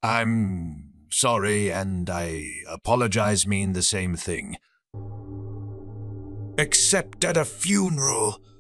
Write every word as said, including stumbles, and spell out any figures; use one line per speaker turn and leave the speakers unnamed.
I'm sorry, and I apologize mean the same thing. Except at a funeral.